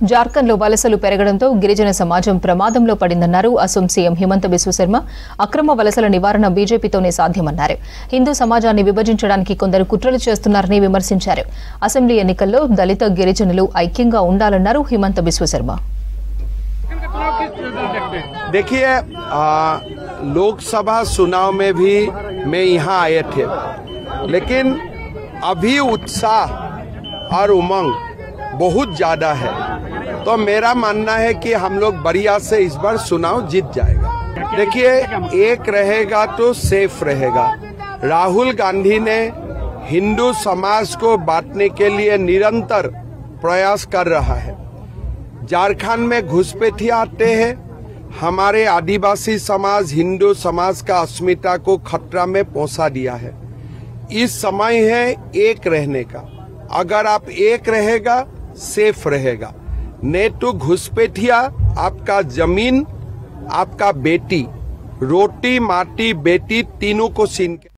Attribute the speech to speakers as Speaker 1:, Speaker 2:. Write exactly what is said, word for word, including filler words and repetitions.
Speaker 1: జార్ఖండ్లో వలసలు పెరగడంతో గిరిజన సమాజం ప్రమాదంలో పడిందన్నారు అసోం సీఎం హిమంత బిశ్వ శర్మ. అక్రమ వలసల నివారణ బీజేపీతోనే సాధ్యమన్నారు. హిందూ సమాజాన్ని విభజించడానికి కొందరు కుట్రలు చేస్తున్నారని విమర్శించారు. అసెంబ్లీ ఎన్నికల్లో దళిత గిరిజనులు ఐక్యంగా ఉండాలన్నారు హిమంత బిశ్వ శర్మ.
Speaker 2: देखिए, लोकसभा चुनाव में भी मैं यहाँ आए थे, लेकिन अभी उत्साह और उमंग बहुत ज्यादा है, तो मेरा मानना है कि हम लोग बढ़िया से इस बार चुनाव जीत जाएगा। देखिए, एक रहेगा तो सेफ रहेगा। राहुल गांधी ने हिंदू समाज को बांटने के लिए निरंतर प्रयास कर रहा है। झारखंड में घुसपैठिया आते हैं, हमारे आदिवासी समाज हिंदू समाज का अस्मिता को खतरा में पहुंचा दिया है। इस समय है एक रहने का। अगर आप एक रहेगा सेफ रहेगा, नहीं तो घुसपैठिया आपका जमीन, आपका बेटी, रोटी माटी बेटी तीनों को छीन के